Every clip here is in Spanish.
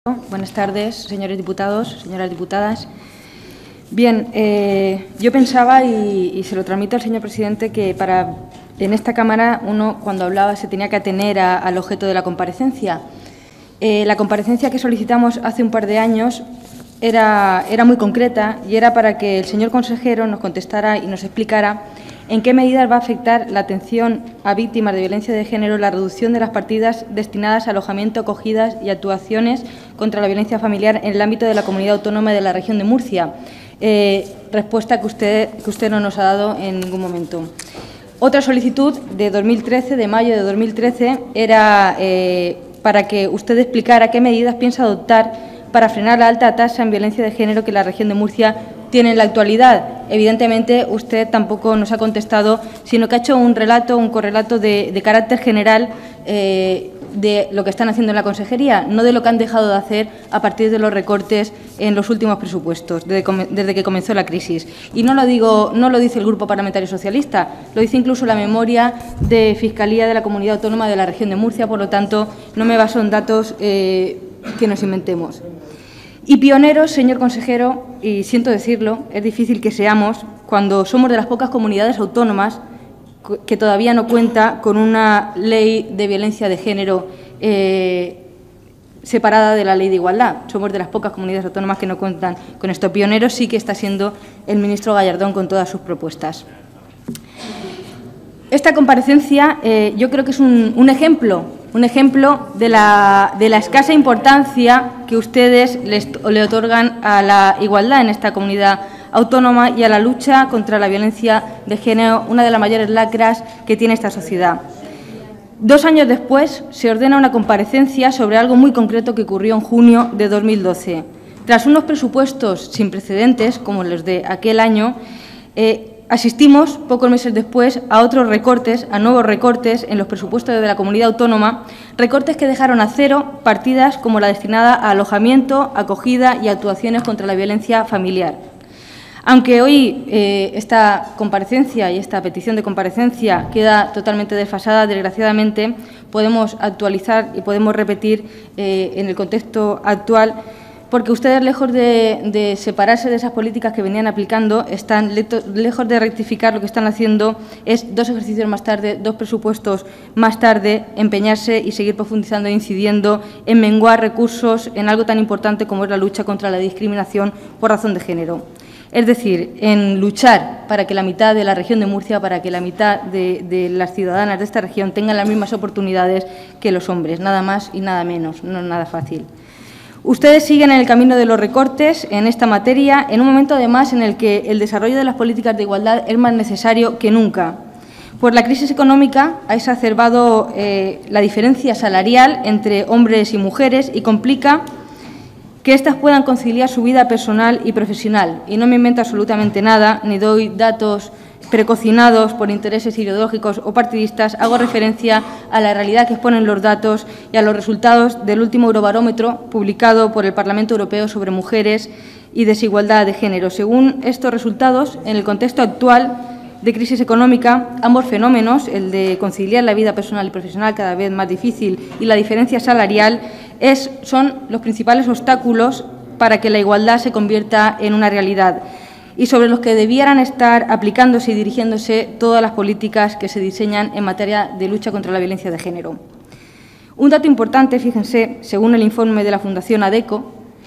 Buenas tardes, señores diputados, señoras diputadas. Bien, yo pensaba, y se lo transmito al señor presidente, que en esta Cámara uno, cuando hablaba, se tenía que atener al objeto de la comparecencia. La comparecencia que solicitamos hace un par de años era muy concreta y era para que el señor consejero nos contestara y nos explicara en qué medidas va a afectar la atención a víctimas de violencia de género la reducción de las partidas destinadas a alojamiento, acogidas y actuaciones contra la violencia familiar en el ámbito de la Comunidad Autónoma de la Región de Murcia. Respuesta que usted no nos ha dado en ningún momento. Otra solicitud de mayo de 2013, era para que usted explicara qué medidas piensa adoptar para frenar la alta tasa en violencia de género que la Región de Murcia tiene en la actualidad. Evidentemente, usted tampoco nos ha contestado, sino que ha hecho un correlato de carácter general de lo que están haciendo en la consejería, no de lo que han dejado de hacer a partir de los recortes en los últimos presupuestos, desde que comenzó la crisis. Y no lo dice el Grupo Parlamentario Socialista, lo dice incluso la memoria de Fiscalía de la Comunidad Autónoma de la Región de Murcia, por lo tanto, no me baso en datos que nos inventemos. Y pioneros, señor consejero, y siento decirlo, es difícil que seamos cuando somos de las pocas comunidades autónomas que todavía no cuenta con una ley de violencia de género separada de la ley de igualdad. Somos de las pocas comunidades autónomas que no cuentan con esto. Pioneros sí que está siendo el ministro Gallardón con todas sus propuestas. Esta comparecencia yo creo que es un ejemplo de la escasa importancia que ustedes le otorgan a la igualdad en esta comunidad autónoma y a la lucha contra la violencia de género, una de las mayores lacras que tiene esta sociedad. 2 años después se ordena una comparecencia sobre algo muy concreto que ocurrió en junio de 2012. Tras unos presupuestos sin precedentes, como los de aquel año, asistimos, pocos meses después, a nuevos recortes en los presupuestos de la comunidad autónoma, recortes que dejaron a cero partidas como la destinada a alojamiento, acogida y actuaciones contra la violencia familiar. Aunque hoy esta comparecencia y esta petición de comparecencia queda totalmente desfasada, desgraciadamente podemos actualizar y podemos repetir en el contexto actual, porque ustedes, lejos de separarse de esas políticas que venían aplicando, están lejos de rectificar. Lo que están haciendo es 2 ejercicios más tarde, 2 presupuestos más tarde, empeñarse y seguir profundizando e incidiendo en menguar recursos en algo tan importante como es la lucha contra la discriminación por razón de género. Es decir, en luchar para que la mitad de la región de Murcia, para que la mitad de las ciudadanas de esta región tengan las mismas oportunidades que los hombres, nada más y nada menos, no es nada fácil. Ustedes siguen en el camino de los recortes en esta materia, en un momento además en el que el desarrollo de las políticas de igualdad es más necesario que nunca. Pues la crisis económica ha exacerbado la diferencia salarial entre hombres y mujeres y complica que éstas puedan conciliar su vida personal y profesional. Y no me invento absolutamente nada, ni doy datos precocinados por intereses ideológicos o partidistas, hago referencia a la realidad que exponen los datos y a los resultados del último Eurobarómetro publicado por el Parlamento Europeo sobre mujeres y desigualdad de género. Según estos resultados, en el contexto actual de crisis económica, ambos fenómenos, el de conciliar la vida personal y profesional cada vez más difícil y la diferencia salarial, son los principales obstáculos para que la igualdad se convierta en una realidad y sobre los que debieran estar aplicándose y dirigiéndose todas las políticas que se diseñan en materia de lucha contra la violencia de género. Un dato importante, fíjense, según el informe de la Fundación ADECO,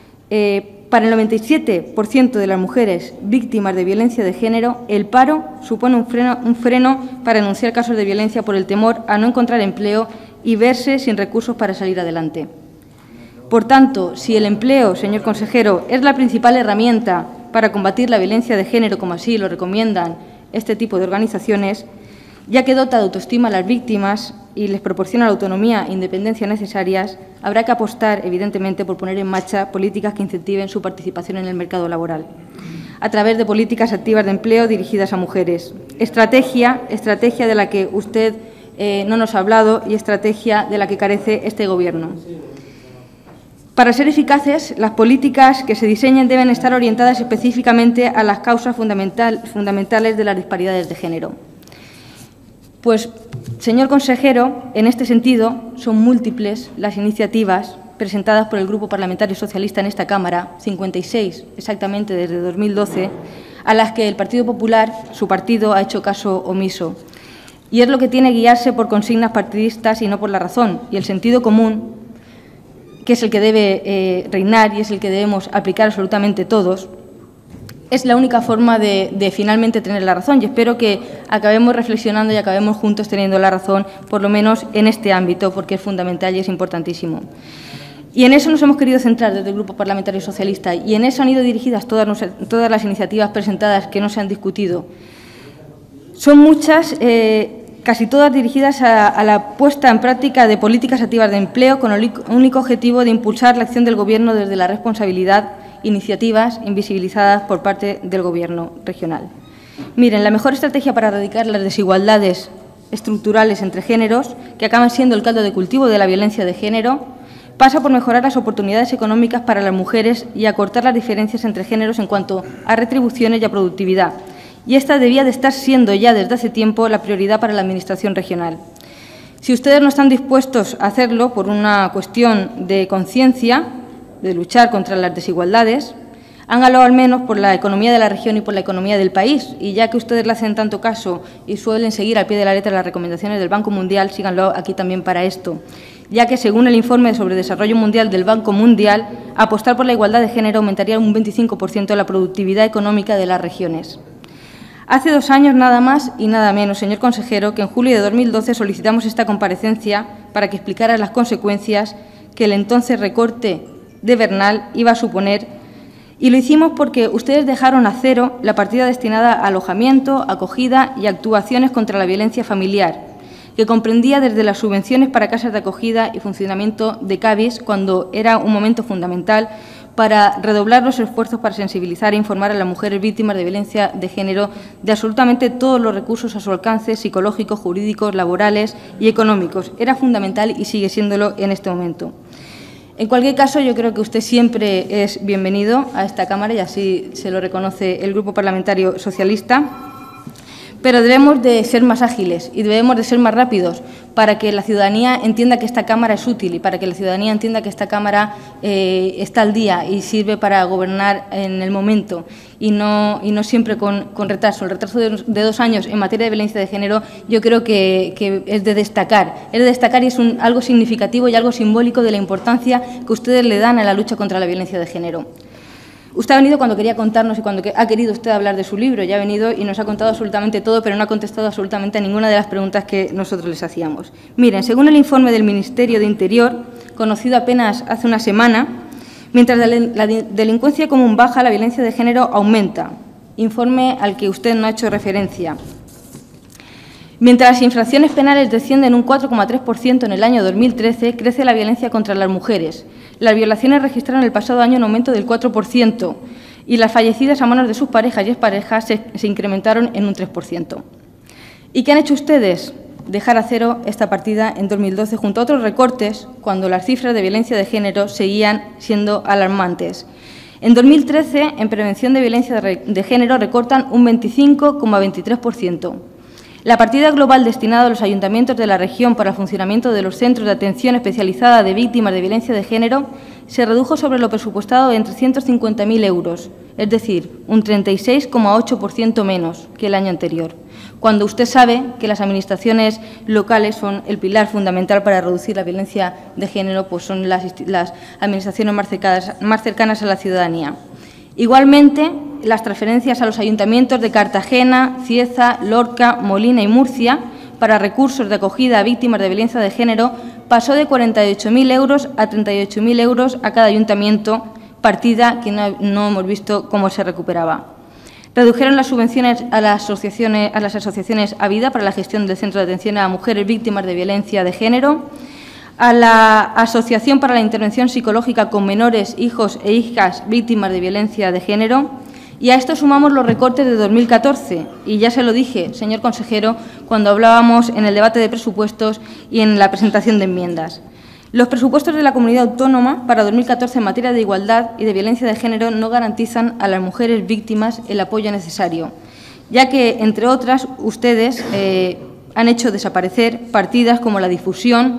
para el 97% de las mujeres víctimas de violencia de género, el paro supone un freno para denunciar casos de violencia por el temor a no encontrar empleo y verse sin recursos para salir adelante. Por tanto, si el empleo, señor consejero, es la principal herramienta para combatir la violencia de género, como así lo recomiendan este tipo de organizaciones, ya que dota de autoestima a las víctimas y les proporciona la autonomía e independencia necesarias, habrá que apostar, evidentemente, por poner en marcha políticas que incentiven su participación en el mercado laboral, a través de políticas activas de empleo dirigidas a mujeres. Estrategia de la que usted no nos ha hablado y estrategia de la que carece este Gobierno. Para ser eficaces, las políticas que se diseñen deben estar orientadas específicamente a las causas fundamentales de las disparidades de género. Pues, señor consejero, en este sentido, son múltiples las iniciativas presentadas por el Grupo Parlamentario Socialista en esta Cámara, 56 exactamente desde 2012, a las que el Partido Popular, su partido, ha hecho caso omiso. Y es lo que tiene guiarse por consignas partidistas y no por la razón y el sentido común, que es el que debe reinar y es el que debemos aplicar absolutamente todos. Es la única forma de finalmente tener la razón y espero que acabemos reflexionando y acabemos juntos teniendo la razón, por lo menos en este ámbito, porque es fundamental y es importantísimo. Y en eso nos hemos querido centrar desde el Grupo Parlamentario Socialista y en eso han ido dirigidas todas las iniciativas presentadas que no se han discutido. Son muchas, casi todas dirigidas a la puesta en práctica de políticas activas de empleo con el único objetivo de impulsar la acción del Gobierno desde la responsabilidad, iniciativas invisibilizadas por parte del Gobierno regional. Miren, la mejor estrategia para erradicar las desigualdades estructurales entre géneros, que acaban siendo el caldo de cultivo de la violencia de género, pasa por mejorar las oportunidades económicas para las mujeres y acortar las diferencias entre géneros en cuanto a retribuciones y a productividad. Y esta debía de estar siendo ya desde hace tiempo la prioridad para la Administración regional. Si ustedes no están dispuestos a hacerlo por una cuestión de conciencia, de luchar contra las desigualdades, háganlo al menos por la economía de la región y por la economía del país. Y ya que ustedes le hacen tanto caso y suelen seguir al pie de la letra las recomendaciones del Banco Mundial, síganlo aquí también para esto. Ya que, según el informe sobre desarrollo mundial del Banco Mundial, apostar por la igualdad de género aumentaría un 25% la productividad económica de las regiones. Hace 2 años, nada más y nada menos, señor consejero, que en julio de 2012 solicitamos esta comparecencia para que explicara las consecuencias que el entonces recorte de Bernal iba a suponer, y lo hicimos porque ustedes dejaron a cero la partida destinada a alojamiento, acogida y actuaciones contra la violencia familiar, que comprendía desde las subvenciones para casas de acogida y funcionamiento de CABIS, cuando era un momento fundamental para redoblar los esfuerzos para sensibilizar e informar a las mujeres víctimas de violencia de género de absolutamente todos los recursos a su alcance, psicológicos, jurídicos, laborales y económicos. Era fundamental y sigue siéndolo en este momento. En cualquier caso, yo creo que usted siempre es bienvenido a esta Cámara y así se lo reconoce el Grupo Parlamentario Socialista, pero debemos de ser más ágiles y debemos de ser más rápidos para que la ciudadanía entienda que esta Cámara es útil y para que la ciudadanía entienda que esta Cámara está al día y sirve para gobernar en el momento y no siempre con retraso. El retraso de 2 años en materia de violencia de género yo creo que es de destacar. Es de destacar y es algo significativo y algo simbólico de la importancia que ustedes le dan a la lucha contra la violencia de género. Usted ha venido cuando quería contarnos y cuando ha querido usted hablar de su libro. Ya ha venido y nos ha contado absolutamente todo, pero no ha contestado absolutamente a ninguna de las preguntas que nosotros les hacíamos. Miren, según el informe del Ministerio de Interior, conocido apenas hace una semana, mientras la delincuencia común baja, la violencia de género aumenta. Informe al que usted no ha hecho referencia. Mientras las infracciones penales descienden un 4,3% en el año 2013, crece la violencia contra las mujeres. Las violaciones registraron el pasado año un aumento del 4% y las fallecidas a manos de sus parejas y exparejas se incrementaron en un 3%. ¿Y qué han hecho ustedes? Dejar a cero esta partida en 2012 junto a otros recortes cuando las cifras de violencia de género seguían siendo alarmantes. En 2013, en prevención de violencia de género, recortan un 25,23%. La partida global destinada a los ayuntamientos de la región para el funcionamiento de los centros de atención especializada de víctimas de violencia de género se redujo sobre lo presupuestado en 350.000 euros, es decir, un 36,8% menos que el año anterior, cuando usted sabe que las administraciones locales son el pilar fundamental para reducir la violencia de género, pues son las administraciones más cercanas a la ciudadanía. Igualmente, las transferencias a los ayuntamientos de Cartagena, Cieza, Lorca, Molina y Murcia para recursos de acogida a víctimas de violencia de género pasó de 48.000 euros a 38.000 euros a cada ayuntamiento, partida que no hemos visto cómo se recuperaba. Redujeron las subvenciones a las asociaciones Avida para la gestión del Centro de Atención a Mujeres Víctimas de Violencia de Género, a la Asociación para la Intervención Psicológica con Menores, Hijos e Hijas Víctimas de Violencia de Género, y a esto sumamos los recortes de 2014. Y ya se lo dije, señor consejero, cuando hablábamos en el debate de presupuestos y en la presentación de enmiendas. Los presupuestos de la Comunidad Autónoma para 2014 en materia de igualdad y de violencia de género no garantizan a las mujeres víctimas el apoyo necesario, ya que, entre otras, ustedes han hecho desaparecer partidas como la difusión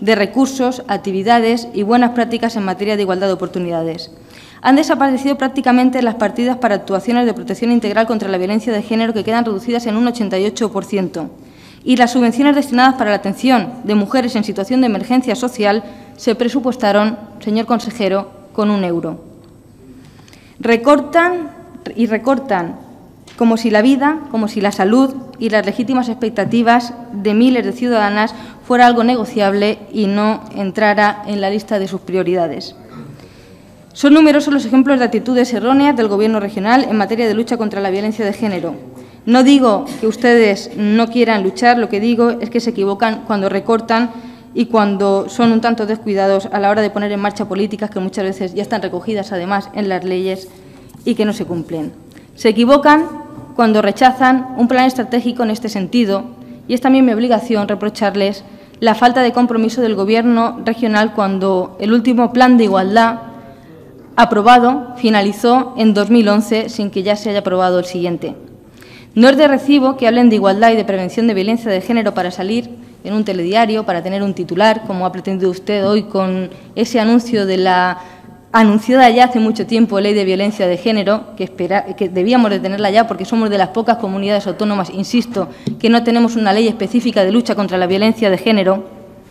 de recursos, actividades y buenas prácticas en materia de igualdad de oportunidades. Han desaparecido prácticamente las partidas para actuaciones de protección integral contra la violencia de género, que quedan reducidas en un 88%. Y las subvenciones destinadas para la atención de mujeres en situación de emergencia social se presupuestaron, señor consejero, con 1 euro. Recortan y recortan como si la vida, como si la salud y las legítimas expectativas de miles de ciudadanas fuera algo negociable y no entrara en la lista de sus prioridades. Son numerosos los ejemplos de actitudes erróneas del Gobierno regional en materia de lucha contra la violencia de género. No digo que ustedes no quieran luchar, lo que digo es que se equivocan cuando recortan y cuando son un tanto descuidados a la hora de poner en marcha políticas que muchas veces ya están recogidas, además, en las leyes y que no se cumplen. Se equivocan cuando rechazan un plan estratégico en este sentido, y es también mi obligación reprocharles la falta de compromiso del Gobierno regional cuando el último plan de igualdad aprobado finalizó en 2011 sin que ya se haya aprobado el siguiente. No es de recibo que hablen de igualdad y de prevención de violencia de género para salir en un telediario, para tener un titular, como ha pretendido usted hoy con ese anuncio de la anunciada ya hace mucho tiempo Ley de Violencia de Género, que debíamos de tenerla ya porque somos de las pocas comunidades autónomas, insisto, que no tenemos una ley específica de lucha contra la violencia de género.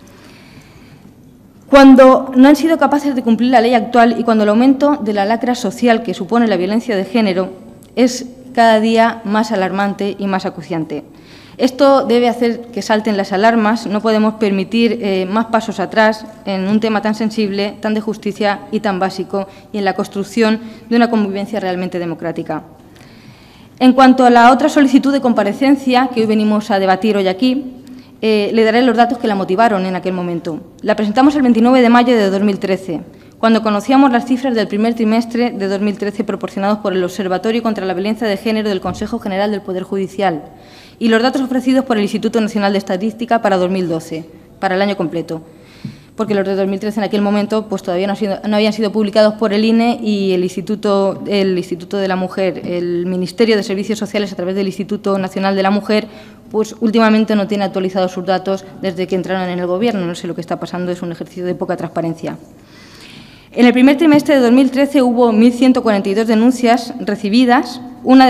Cuando no han sido capaces de cumplir la ley actual y cuando el aumento de la lacra social que supone la violencia de género es cada día más alarmante y más acuciante. Esto debe hacer que salten las alarmas. No podemos permitir más pasos atrás en un tema tan sensible, tan de justicia y tan básico, y en la construcción de una convivencia realmente democrática. En cuanto a la otra solicitud de comparecencia que hoy venimos a debatir hoy aquí, le daré los datos que la motivaron en aquel momento. La presentamos el 29 de mayo de 2013. Cuando conocíamos las cifras del primer trimestre de 2013 proporcionados por el Observatorio contra la Violencia de Género del Consejo General del Poder Judicial y los datos ofrecidos por el Instituto Nacional de Estadística para 2012, para el año completo, porque los de 2013 en aquel momento pues todavía no habían sido publicados por el INE y el Instituto de la Mujer, el Ministerio de Servicios Sociales a través del Instituto Nacional de la Mujer, pues últimamente no tiene actualizados sus datos desde que entraron en el Gobierno. No sé lo que está pasando, es un ejercicio de poca transparencia. En el primer trimestre de 2013 hubo 1.142 denuncias recibidas,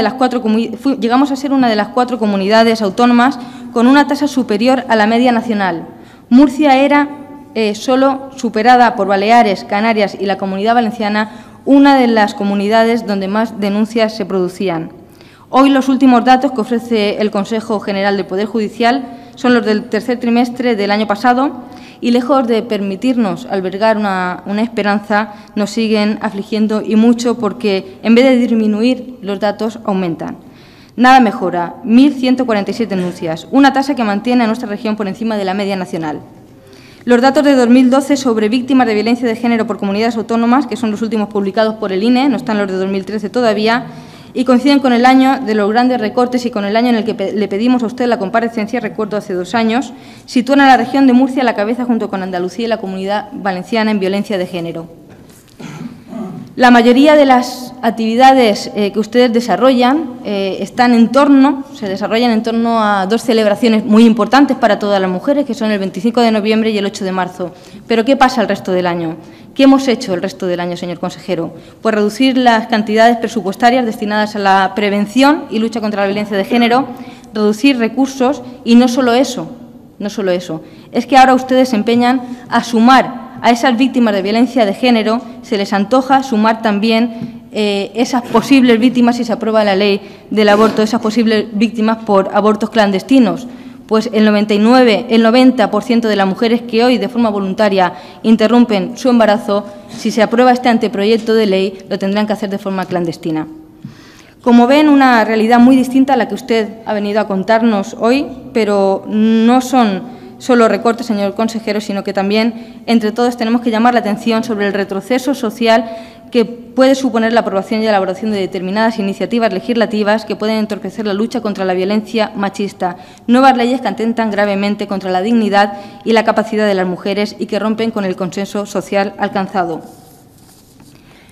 llegamos a ser una de las 4 comunidades autónomas con una tasa superior a la media nacional. Murcia era, solo superada por Baleares, Canarias y la Comunidad Valenciana, una de las comunidades donde más denuncias se producían. Hoy los últimos datos que ofrece el Consejo General del Poder Judicial son los del tercer trimestre del año pasado, y lejos de permitirnos albergar una esperanza, nos siguen afligiendo y mucho porque, en vez de disminuir, los datos aumentan. Nada mejora, 1.147 denuncias, una tasa que mantiene a nuestra región por encima de la media nacional. Los datos de 2012 sobre víctimas de violencia de género por comunidades autónomas, que son los últimos publicados por el INE, no están los de 2013 todavía, y coinciden con el año de los grandes recortes y con el año en el que le pedimos a usted la comparecencia, recuerdo hace 2 años, sitúan a la región de Murcia a la cabeza junto con Andalucía y la Comunidad Valenciana en violencia de género. La mayoría de las actividades que ustedes desarrollan se desarrollan en torno a 2 celebraciones muy importantes para todas las mujeres, que son el 25 de noviembre y el 8 de marzo. Pero ¿qué pasa el resto del año? ¿Qué hemos hecho el resto del año, señor consejero? Pues reducir las cantidades presupuestarias destinadas a la prevención y lucha contra la violencia de género, reducir recursos y no solo eso, es que ahora ustedes se empeñan a sumar a esas víctimas de violencia de género, se les antoja sumar también esas posibles víctimas, si se aprueba la ley del aborto, esas posibles víctimas por abortos clandestinos. Pues el 90% de las mujeres que hoy de forma voluntaria interrumpen su embarazo, si se aprueba este anteproyecto de ley, lo tendrán que hacer de forma clandestina. Como ven, una realidad muy distinta a la que usted ha venido a contarnos hoy, pero no son solo recortes, señor consejero, sino que también entre todos tenemos que llamar la atención sobre el retroceso social que puede suponer la aprobación y elaboración de determinadas iniciativas legislativas que pueden entorpecer la lucha contra la violencia machista, nuevas leyes que atentan gravemente contra la dignidad y la capacidad de las mujeres y que rompen con el consenso social alcanzado.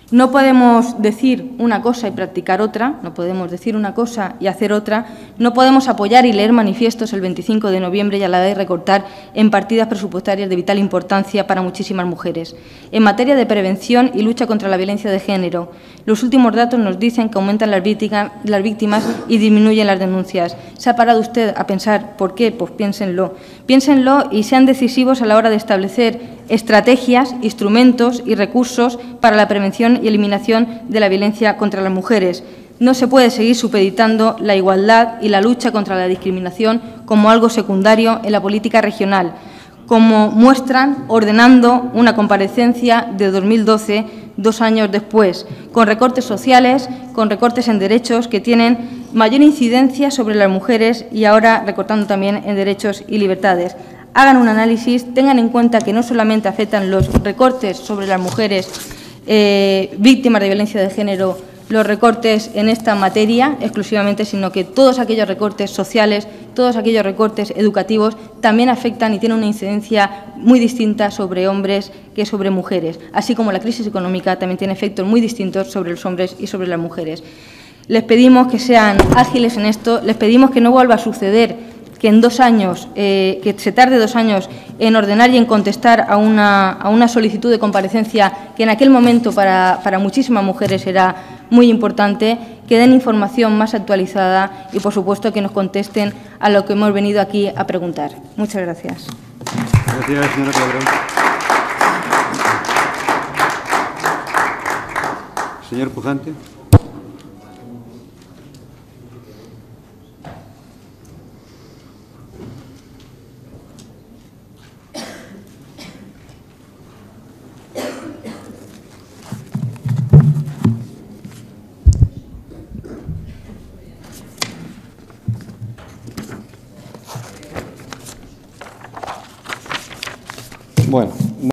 No podemos decir una cosa y practicar otra, no podemos decir una cosa y hacer otra, no podemos apoyar y leer manifiestos el 25 de noviembre y a la vez recortar en partidas presupuestarias de vital importancia para muchísimas mujeres. En materia de prevención y lucha contra la violencia de género, los últimos datos nos dicen que aumentan las víctimas y disminuyen las denuncias. ¿Se ha parado usted a pensar por qué? Pues piénsenlo. Piénsenlo y sean decisivos a la hora de establecer estrategias, instrumentos y recursos para la prevención y eliminación de la violencia contra las mujeres. No se puede seguir supeditando la igualdad y la lucha contra la discriminación como algo secundario en la política regional, como muestran ordenando una comparecencia de 2012, 2 años después, con recortes sociales, con recortes en derechos que tienen mayor incidencia sobre las mujeres y ahora recortando también en derechos y libertades. Hagan un análisis, tengan en cuenta que no solamente afectan los recortes sobre las mujeres víctimas de violencia de género, los recortes en esta materia exclusivamente, sino que todos aquellos recortes sociales, todos aquellos recortes educativos también afectan y tienen una incidencia muy distinta sobre hombres que sobre mujeres, así como la crisis económica también tiene efectos muy distintos sobre los hombres y sobre las mujeres. Les pedimos que sean ágiles en esto, les pedimos que no vuelva a suceder que en 2 años, que se tarde 2 años en ordenar y en contestar a una solicitud de comparecencia que en aquel momento para muchísimas mujeres era muy importante, que den información más actualizada y, por supuesto, que nos contesten a lo que hemos venido aquí a preguntar. Muchas gracias. Gracias, señora Cabrón. Señor Pujante.